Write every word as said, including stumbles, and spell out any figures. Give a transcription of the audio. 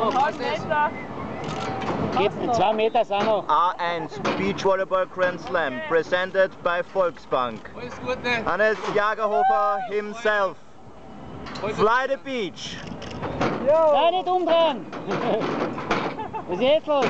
Meter. Geht in zwei Meter sind noch. A eins Beachvolleyball Grand Slam, presented by Volksbank. Alles Gute. Hannes Jagerhofer himself. Fly the beach. Sei nicht umdrehen! Was ist jetzt los?